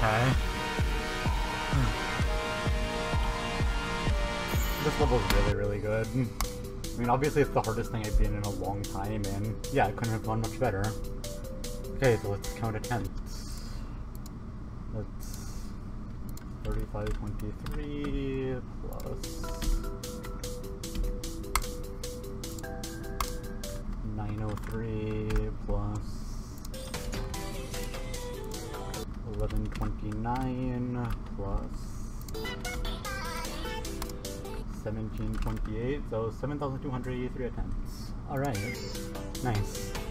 Okay. This level's really, really good. I mean, obviously it's the hardest thing I've been in a long time, and yeah, it couldn't have gone much better. Okay, so let's count attempts. That's 3523 plus 903 plus 1129 plus 1728, so 7,283 attempts. Alright, nice.